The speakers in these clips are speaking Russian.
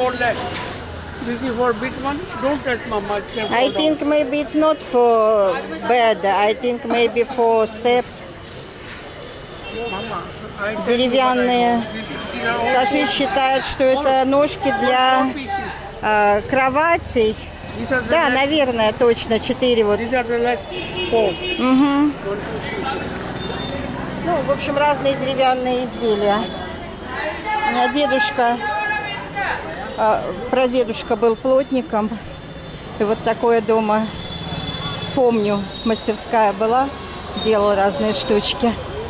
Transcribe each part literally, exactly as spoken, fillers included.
This is for big one. Don't touch mama. I think maybe it's not for bed. I think maybe for steps. Деревянные. Саши считает, что это ножки для э, кроватей. Да, наверное, точно, четыре вот. Угу. Ну, в общем, разные деревянные изделия. У меня дедушка, э, прадедушка был плотником. И вот такое дома, помню, мастерская была, делал разные штучки.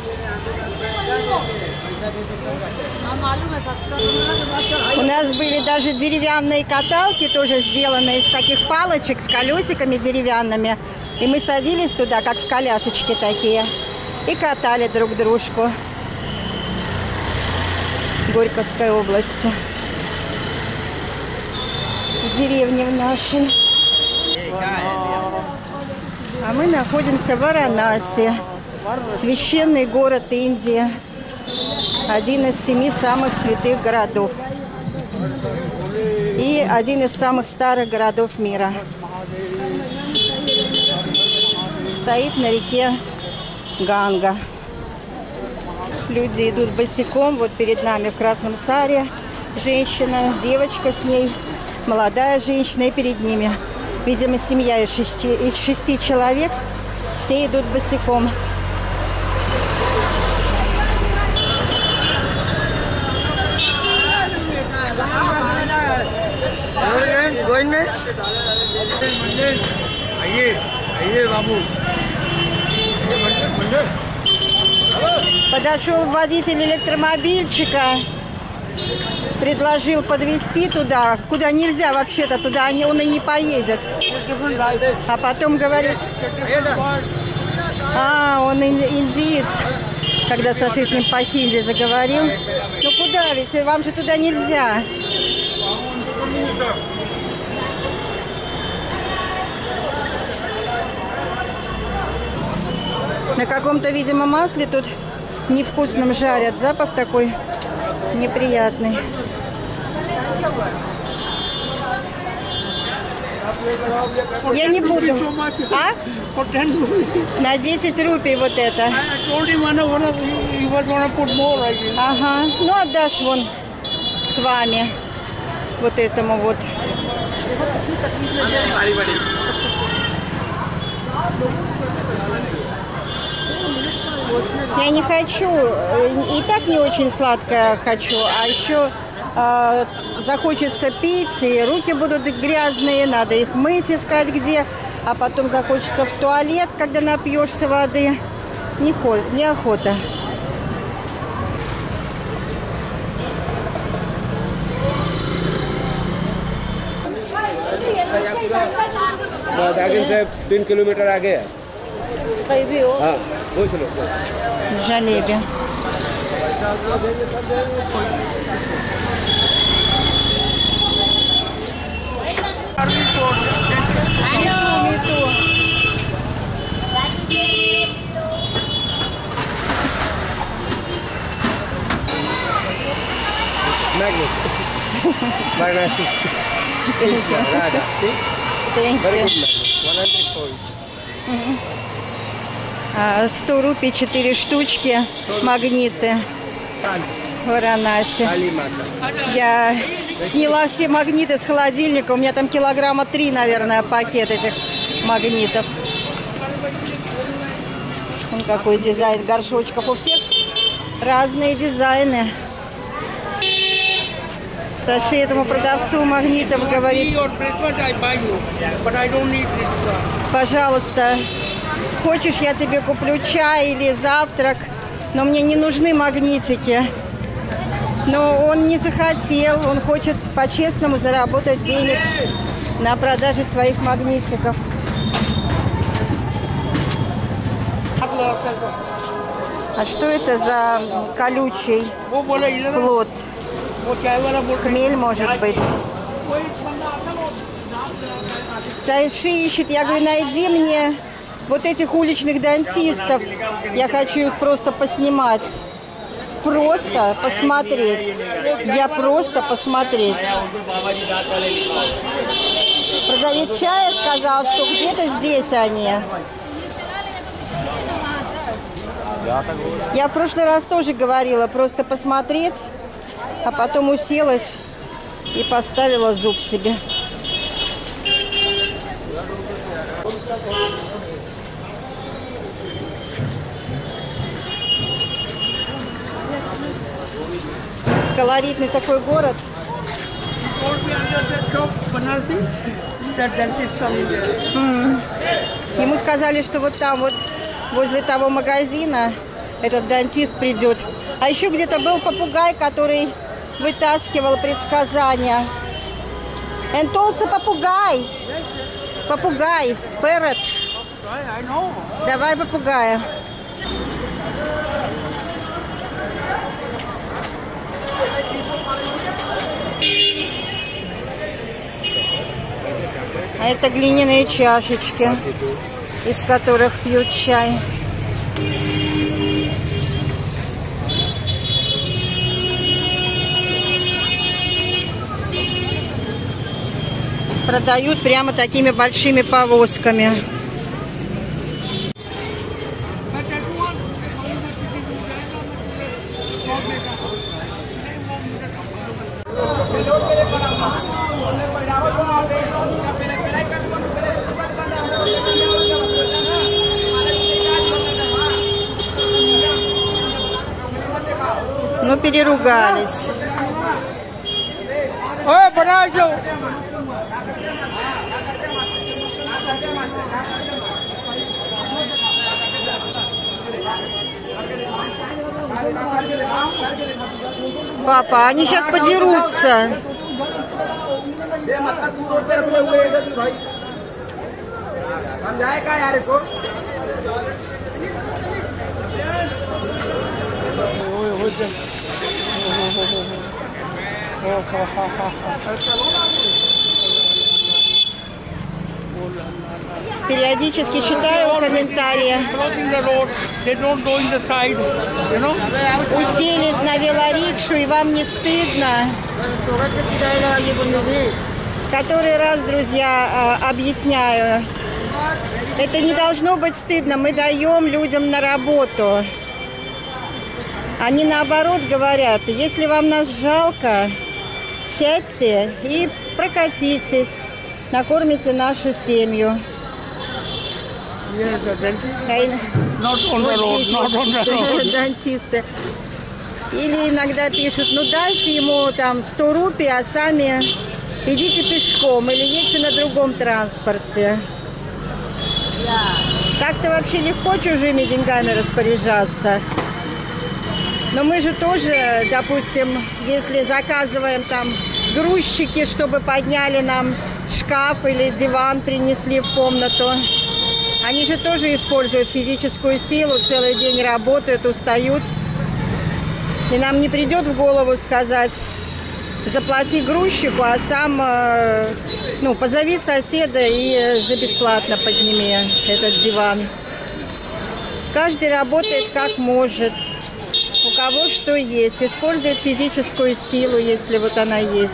У нас были даже деревянные каталки, тоже сделанные из таких палочек с колесиками деревянными. И мы садились туда, как в колясочки такие, и катали друг дружку. Горьковской области. В деревне в нашей. А мы находимся в Варанаси. Священный город Индии. Один из семи самых святых городов. И один из самых старых городов мира. Стоит на реке Ганга. Люди идут босиком. Вот перед нами в красном саре женщина, девочка с ней, молодая женщина, и перед ними, видимо, семья из шести, из шести человек. Все идут босиком. Подошел водитель электромобильчика, предложил подвезти туда, куда нельзя вообще-то, туда он и не поедет. А потом говорит, а, он индиец, когда Саша с ним по-хинди заговорил. Ну куда, ведь вам же туда нельзя. На каком-то, видимо, масле тут невкусным жарят. Запах такой неприятный. Я не буду. А? На десять рупий вот это. Ага. Ну, отдашь вон с вами. Вот этому вот. Я не хочу, и так не очень сладкое хочу, а еще э, захочется пить, и руки будут грязные, надо их мыть, искать где, а потом захочется в туалет, когда напьешься воды. Не хо, неохота. तीन किलोमीटर आगे है। हाँ, वो चलो। Жалеби. Magnet. Varanasi. Radha. See? Thank Very you. good magnet. one hundred points. сто рупий четыре штучки, магниты в Варанаси. Я сняла все магниты с холодильника. У меня там килограмма три, наверное, пакет этих магнитов. Вон какой дизайн горшочков. У всех разные дизайны. Саши этому продавцу магнитов говорит: пожалуйста, хочешь, я тебе куплю чай или завтрак, но мне не нужны магнитики. Но он не захотел, он хочет по-честному заработать денег на продаже своих магнитиков. А что это за колючий плод? Хмель, может быть. Саши ищет, я говорю, найди мне вот этих уличных дантистов. Я хочу их просто поснимать. просто посмотреть. Я просто посмотреть. Продавец чая сказал, что где-то здесь они. Я в прошлый раз тоже говорила, просто посмотреть, а потом уселась и поставила зуб себе. Колоритный такой город. Mm. Ему сказали, что вот там вот возле того магазина этот дантист придет. А еще где-то был попугай, который вытаскивал предсказания. And also попугай. Попугай. Parrot. Давай попугая. А это глиняные чашечки, из которых пьют чай. Продают прямо такими большими повозками. Ну, переругались. Ой, братья! Папа, они сейчас подерутся. Периодически читаю комментарии. Уселись на велорикшу, и вам не стыдно? Который раз, друзья, объясняю. Это не должно быть стыдно. Мы даем людям на работу. Они наоборот говорят, если вам нас жалко, сядьте и прокатитесь, накормите нашу семью. Not on the road, not on the road. Дантисты. Или иногда пишут, ну дайте ему там сто рупий, а сами идите пешком или едьте на другом транспорте. Так-то вообще легко чужими деньгами распоряжаться. Но мы же тоже, допустим, если заказываем там грузчики, чтобы подняли нам шкаф или диван, принесли в комнату, они же тоже используют физическую силу, целый день работают, устают. И нам не придет в голову сказать, заплати грузчику, а сам, ну, позови соседа и за бесплатно подними этот диван. Каждый работает как может. У кого что есть. Использует физическую силу, если вот она есть.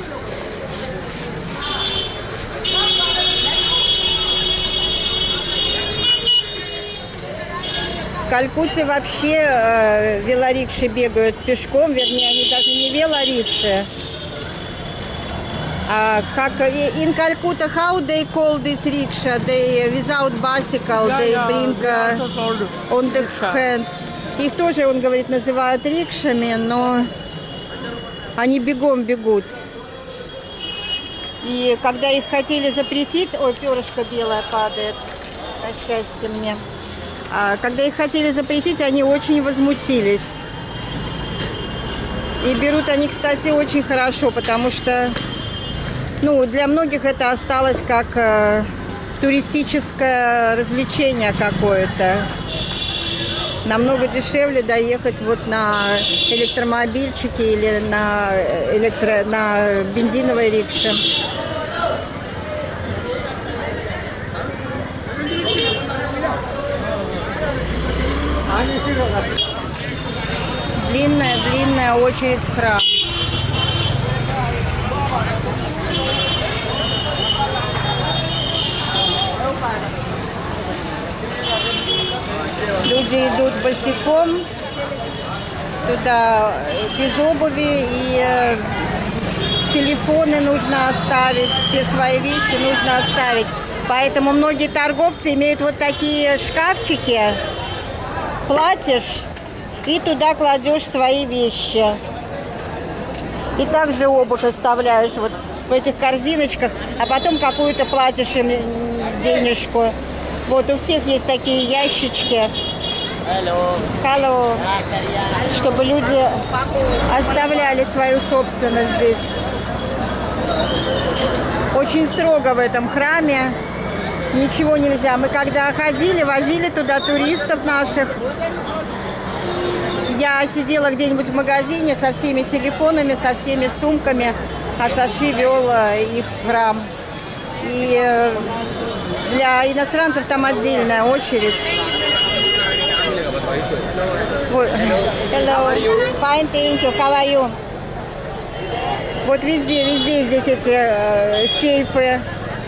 В Калькутте вообще э, велорикши бегают пешком, вернее, они даже не велорикши. А как in Calcutta, how they call this rickshaw? They without bicycle, Yeah, they yeah, bring they uh, also called on the rickshaw. hands. Их тоже, он говорит, называют рикшами, но они бегом бегут. И когда их хотели запретить, ой, перышко белое падает, на счастье мне. А когда их хотели запретить, они очень возмутились. И берут они, кстати, очень хорошо, потому что, ну, для многих это осталось как э, туристическое развлечение какое-то. Намного дешевле доехать вот на электромобильчике или на, электро... на бензиновой рикше. длинная-длинная очередь в храм. Люди идут босиком туда без обуви, и э, телефоны нужно оставить, все свои вещи нужно оставить. Поэтому многие торговцы имеют вот такие шкафчики. Платишь и туда кладешь свои вещи. И также обувь оставляешь вот в этих корзиночках, а потом какую-то платишь им денежку. Вот у всех есть такие ящички. Hello. Hello. Чтобы люди оставляли свою собственность здесь. Очень строго в этом храме. Ничего нельзя. Мы когда ходили, возили туда туристов наших. Я сидела где-нибудь в магазине со всеми телефонами, со всеми сумками, а Саши вел их в храм. И для иностранцев там отдельная очередь. Вот. Hello. Fine, thank you. How are you? Вот везде, везде здесь эти э, сейфы.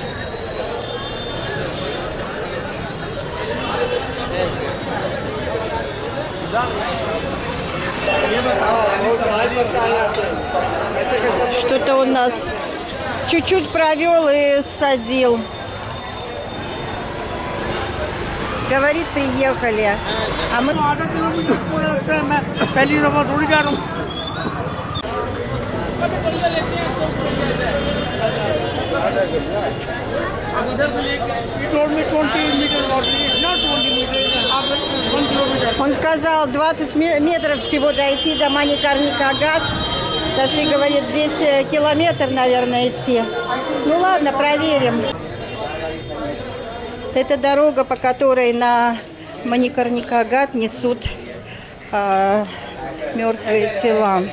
Что-то он нас чуть-чуть провел и ссадил. Говорит, приехали. А мы... Он сказал, двадцать метров всего дойти до Маникарник-Агат. Саши говорит, здесь километр, наверное, идти. Ну ладно, проверим. Это дорога, по которой на Маникарник-Агат несут а, мертвые тела.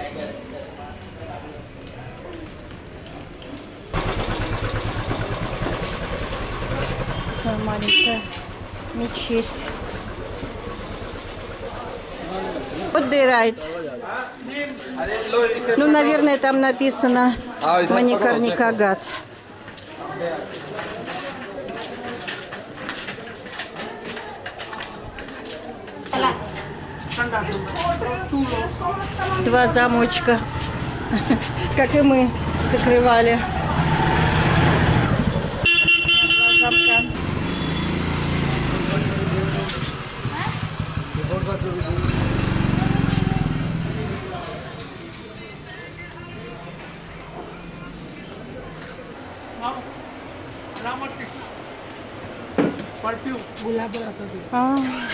Маленькая мечеть. Вот they write. Ну, наверное, там написано Маникарник-Агат. Два замочка, как и мы закрывали. Два замка. А.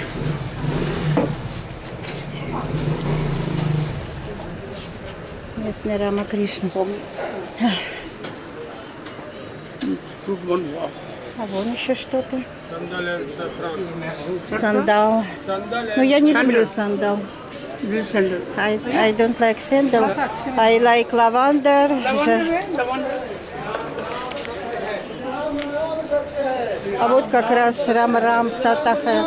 Местный Рама Кришна. А вон еще что-то. Сандал. Но я не люблю сандал. I, I don't like sandal. I like lavender. А вот как раз Рам-Рам Сатахе.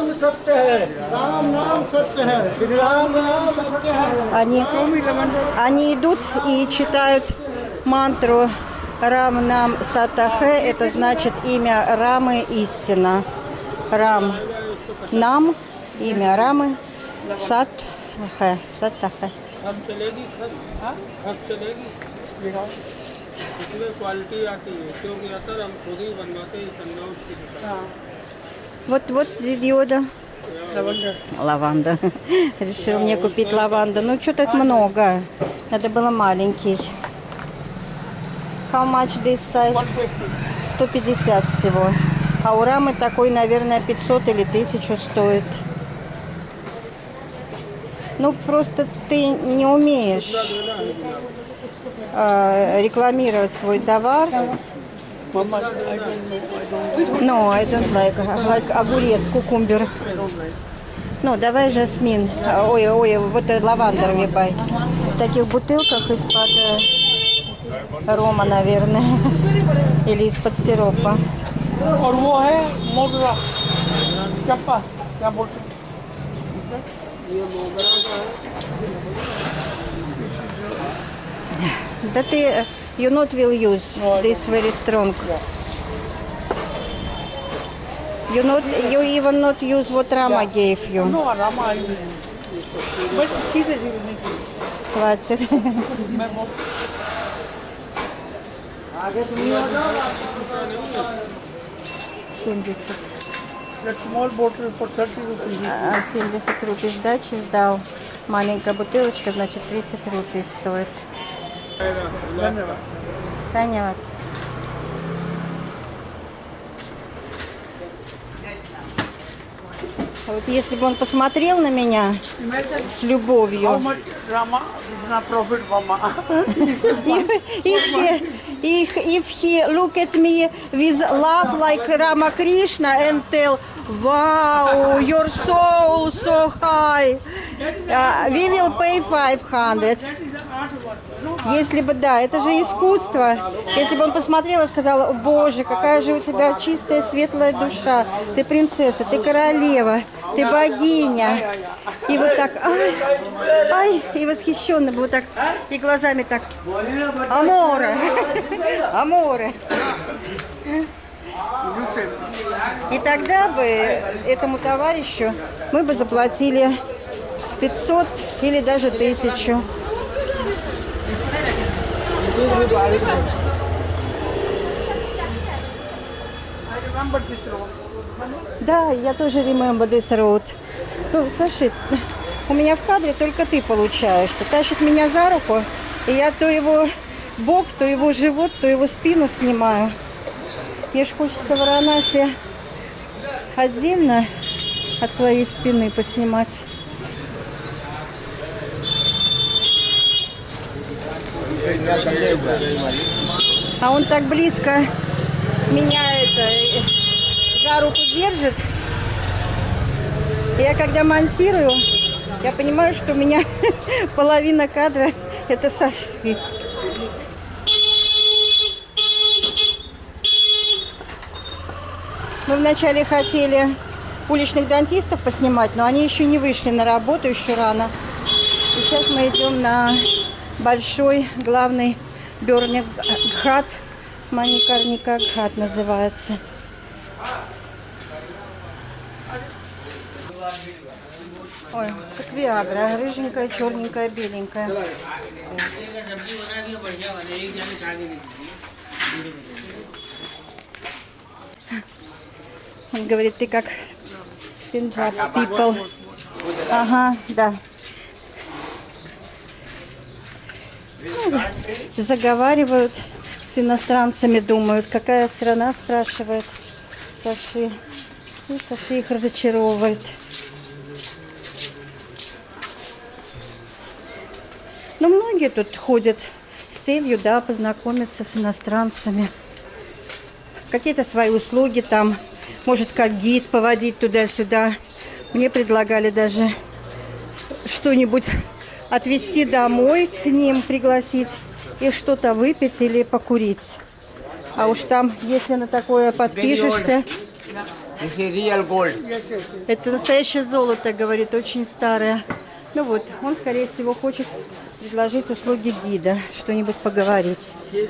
Они, они идут и читают мантру Рам-Нам Сатахе. Это значит имя Рамы истина. Рам-Нам, имя Рамы, Сатахе. Сатахе. इसमें क्वालिटी आती है क्योंकि अतर हम खुद ही बनवाते हैं संदाउस की दुकान। Вот, вот диода. Лаванда. Лаванда. Решил мне купить лаванду. Ну, что так много. Надо было маленький. How much this size? сто пятьдесят всего. А у Рамы такой, наверное, пятьсот или тысячу стоит. Ну, просто ты не умеешь э, рекламировать свой товар. No, I don't like, like огурец, кукумбер. Ну, давай жасмин. Ой, ой, вот лавандер вебай. В таких бутылках из-под рома, наверное. Или из-под сиропа. ये मोगरा का है। Да ты, you not will use this very strong. You not, you even not use what Rama gave you. No, Rama, but she said he will make it. Хватит. семьдесят. That small bottle for thirty rupees. А, семьдесят рупий сдачи сдал. Маленькая бутылочка, значит, тридцать рупий стоит. Понятно. Вот если бы он посмотрел на меня с How любовью, much Rama is not profit Rama? if, if, he, if, if he look at me with love like Ramakrishna and tell, wow, your soul so high, uh, we will pay five hundred. Если бы, да, это же искусство. Если бы он посмотрел и сказал, боже, какая же у тебя чистая, светлая душа. Ты принцесса, ты королева, ты богиня. И вот так, ай, ай, и восхищенно бы вот так, и глазами так, аморе, аморе. И тогда бы этому товарищу мы бы заплатили пятьсот или даже тысячу. Да, я тоже remember this road. Ну, слушай, у меня в кадре только ты получаешься. Тащит меня за руку, и я то его бок, то его живот, то его спину снимаю. Мне ж хочется в Варанаси отдельно от твоей спины поснимать. А он так близко меня это за руку держит. Я когда монтирую, я понимаю, что у меня половина кадра это Саши. Мы вначале хотели уличных дантистов поснимать, но они еще не вышли на работу, еще рано. И сейчас мы идем на большой главный Бёрник Гхат, Маникарника Гхат называется. Ой, как виагра, рыженькая, черненькая, беленькая. Он говорит, ты как Punjab people. Ага, да. Ну, заговаривают с иностранцами, думают, какая страна, спрашивает Саши. И Саши их разочаровывает. Но многие тут ходят с целью, да, познакомиться с иностранцами. Какие-то свои услуги там, может, как гид поводить туда-сюда. Мне предлагали даже что-нибудь отвезти домой к ним, пригласить и что-то выпить или покурить. А уж там, если на такое подпишешься... Это настоящее золото, говорит, очень старое. Ну вот, он, скорее всего, хочет предложить услуги гида, что-нибудь поговорить.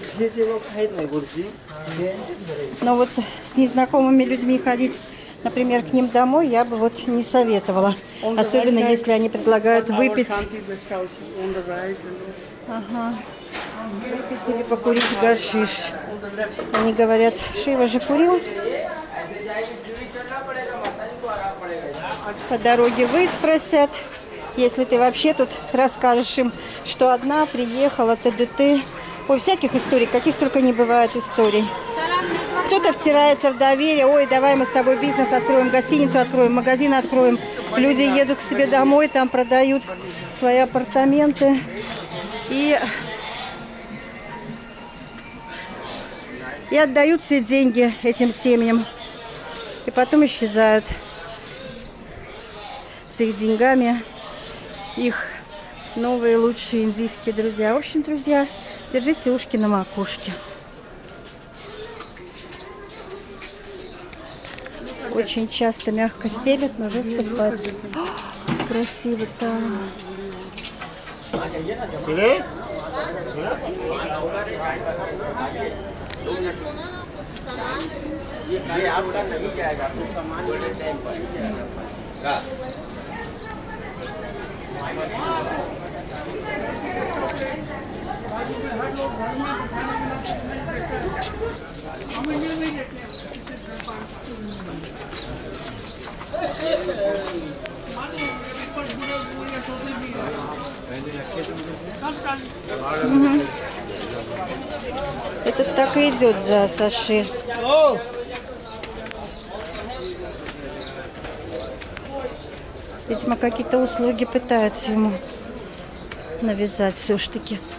Но вот с незнакомыми людьми ходить, например, к ним домой, я бы вот не советовала. Особенно, если они предлагают выпить. Ага. Выпить или покурить гашиш. Они говорят, Шива же курил. По дороге выспросят. Если ты вообще тут расскажешь им, что одна приехала, т.д.т. Ой, всяких историй, каких только не бывает историй. Кто-то втирается в доверие. Ой, давай мы с тобой бизнес откроем, гостиницу откроем, магазин откроем. Люди едут к себе домой, там продают свои апартаменты. И, и отдают все деньги этим семьям. И потом исчезают с их деньгами их новые лучшие индийские друзья. В общем, друзья, держите ушки на макушке. Очень часто мягко стелят, но жестко спать. красиво там. Мгм. Это так и идет за Саши. Видимо, какие-то услуги пытаются ему навязать все-таки.